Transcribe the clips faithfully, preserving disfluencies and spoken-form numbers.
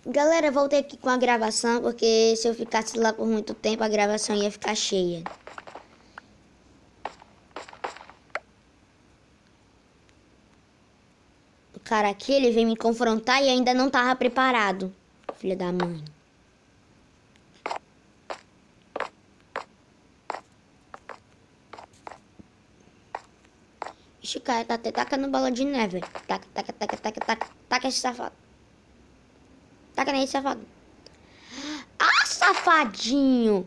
Galera, voltei aqui com a gravação, porque se eu ficasse lá por muito tempo, a gravação ia ficar cheia. O cara aqui, ele veio me confrontar e ainda não tava preparado. Filha da mãe. Ixi, cara, tá até tacando bola de neve. Taca, taca, taca, taca, taca. Taca esse safado. Taca nesse safado. Ah, safadinho!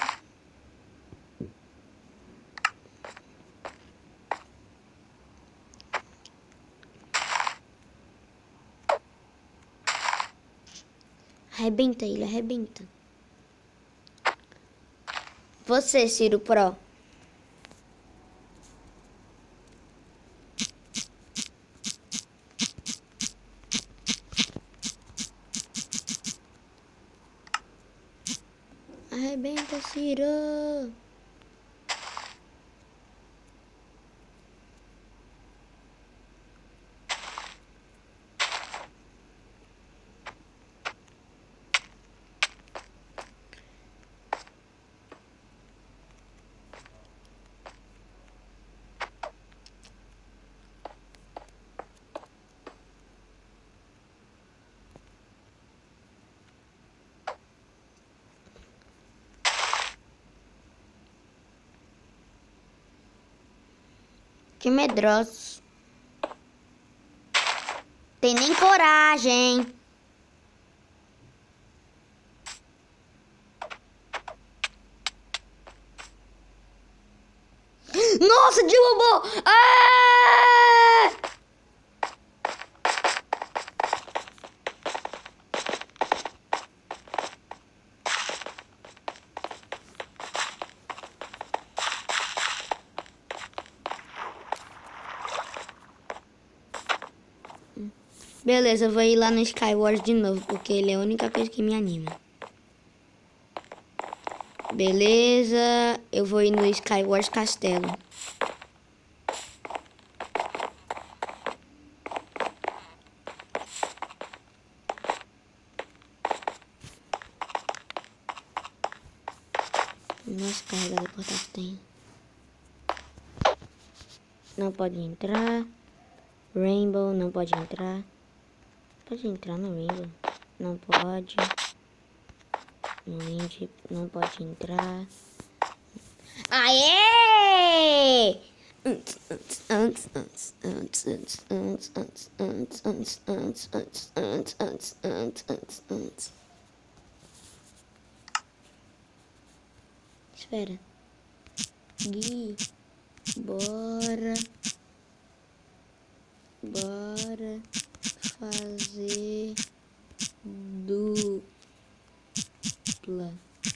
Arrebenta ele, arrebenta. Você, Ciro Pro. Arrebenta, Ciro. Que medroso. Tem nem coragem. Nossa, derrubou! Ah! Beleza, eu vou ir lá no Skywars de novo, porque ele é a única coisa que me anima. Beleza, eu vou ir no Skywars Castelo. Nossa, carregador portátil tem. Não pode entrar. Rainbow, não pode entrar. Pode entrar no Rainbow. Não pode. No Indie, não pode entrar. Aê! Espera. Gui. Bora. Bora fazer dupla.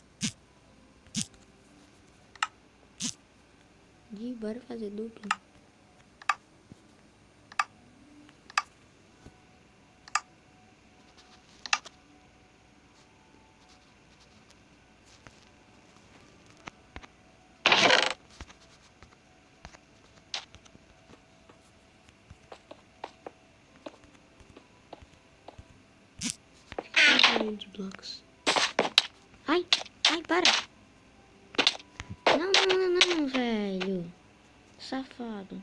Gui, bora fazer dupla. De blocos. Ai, ai, para. Não, não, não, não, velho. Safado.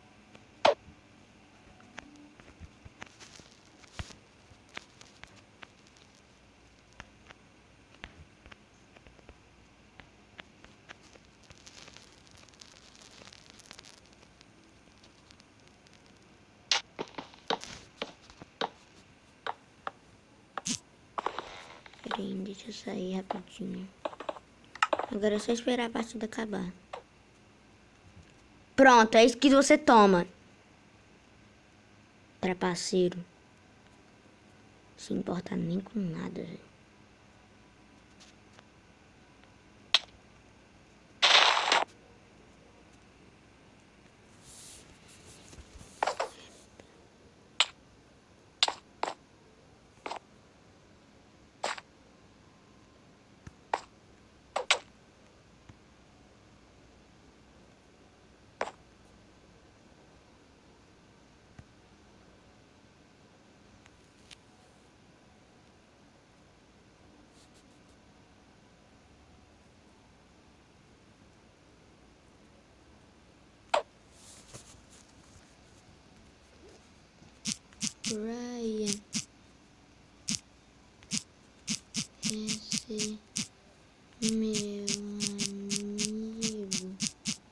Peraí, deixa eu sair rapidinho. Agora é só esperar a partida acabar. Pronto, é isso que você toma. Trapaceiro. Se importa nem com nada, velho. Ryan. Esse meu amigo.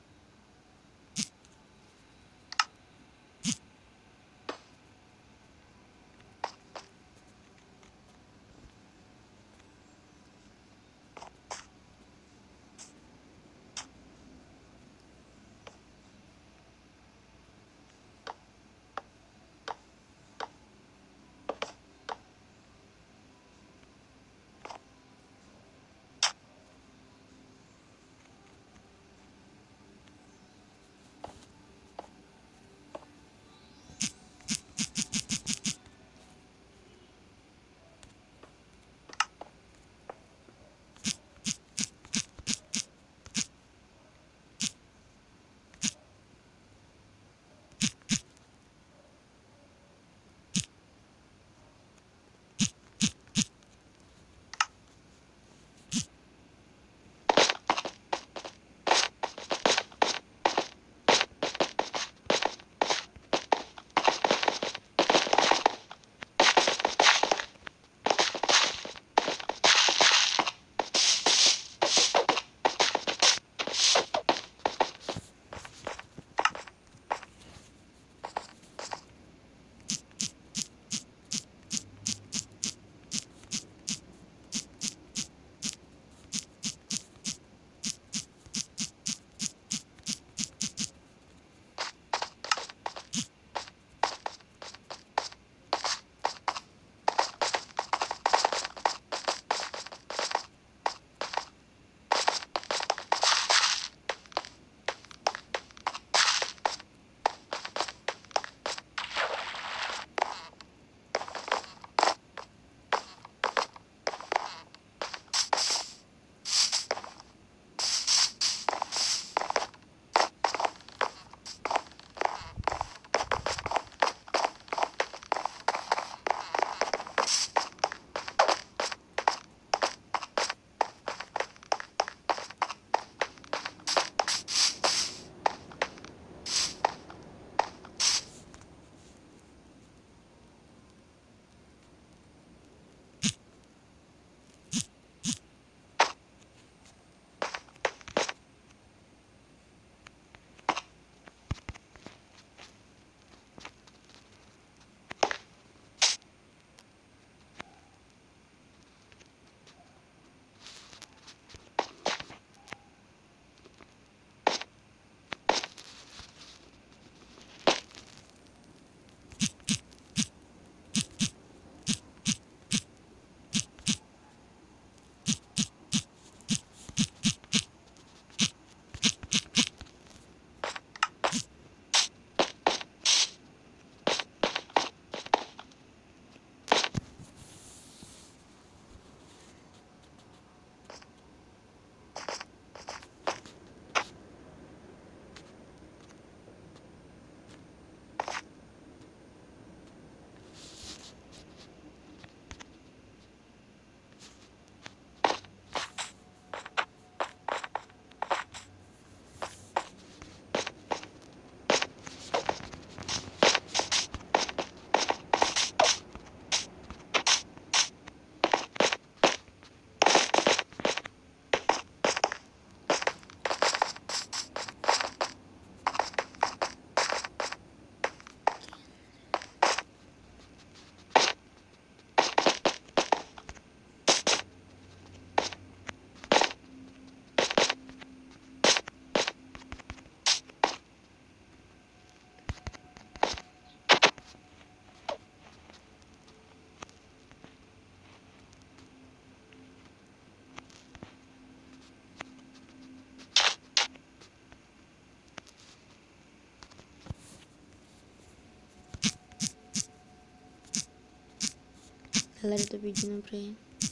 Galera, eu tô pedindo pra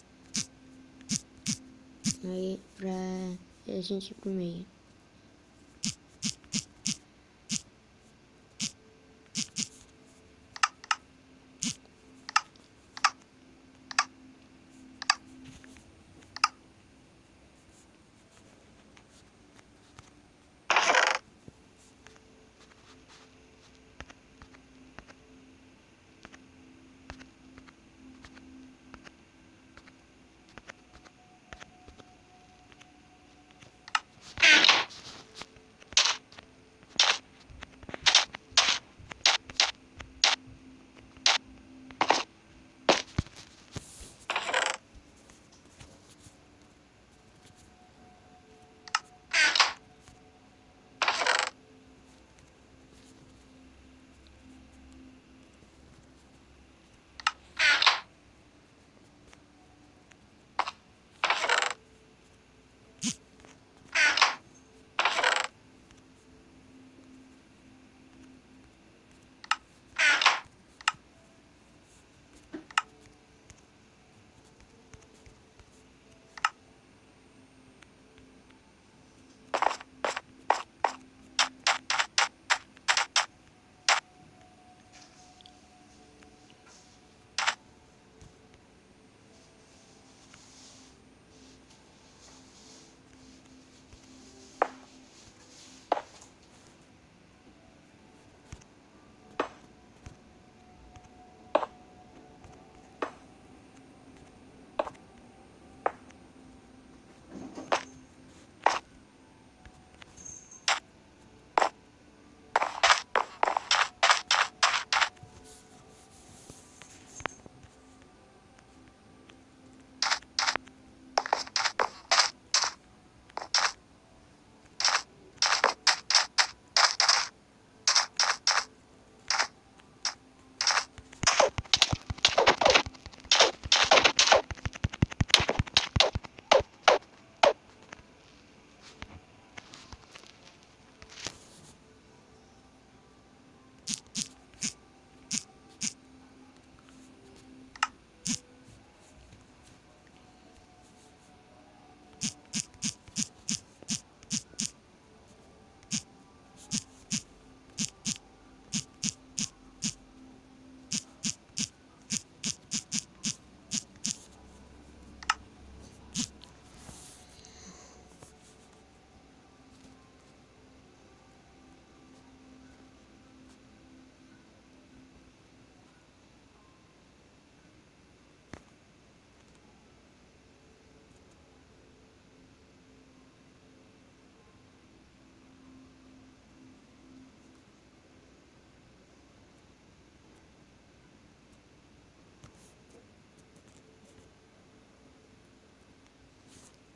aí pra a gente ir pro meio.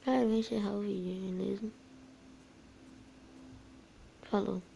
Cara, eu vou encerrar o vídeo, beleza? Falou.